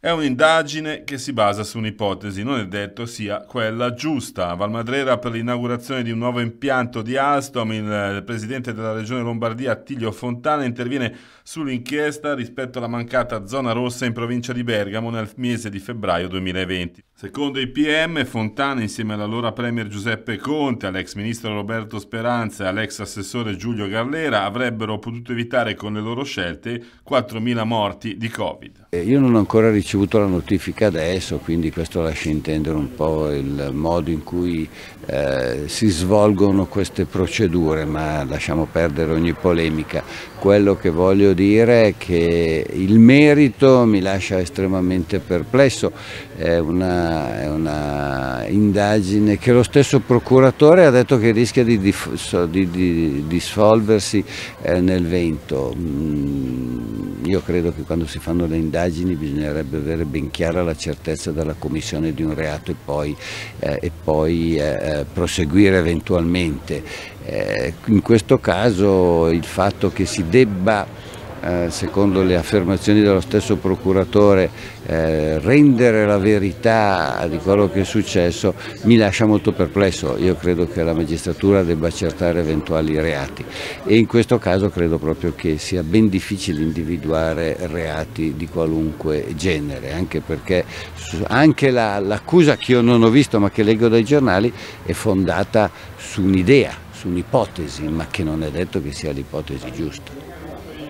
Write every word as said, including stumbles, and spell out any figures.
È un'indagine che si basa su un'ipotesi, non è detto sia quella giusta. A Valmadrera, per l'inaugurazione di un nuovo impianto di Alstom, il presidente della regione Lombardia Attilio Fontana interviene sull'inchiesta rispetto alla mancata zona rossa in provincia di Bergamo nel mese di febbraio duemilaventi. Secondo i P M, Fontana, insieme all'allora premier Giuseppe Conte, all'ex ministro Roberto Speranza e all'ex assessore Giulio Garlera, avrebbero potuto evitare con le loro scelte quattromila morti di Covid. Io non ho ancora ricevuto la notifica adesso, quindi questo lascia intendere un po' il modo in cui eh, si svolgono queste procedure, ma lasciamo perdere ogni polemica. Quello che voglio dire è che il merito mi lascia estremamente perplesso, è una, è una indagine che lo stesso procuratore ha detto che rischia di, di, di, di dissolversi eh, nel vento. Mm, io credo che quando si fanno le indagini bisognerebbe avere ben chiara la certezza della commissione di un reato e poi, eh, e poi eh, proseguire eventualmente. Eh, in questo caso il fatto che si debba, eh, secondo le affermazioni dello stesso procuratore, eh, rendere la verità di quello che è successo mi lascia molto perplesso. Io credo che la magistratura debba accertare eventuali reati e in questo caso credo proprio che sia ben difficile individuare reati di qualunque genere, anche perché anche l'accusa che io non ho visto ma che leggo dai giornali è fondata su un'idea, su un'ipotesi, ma che non è detto che sia l'ipotesi giusta.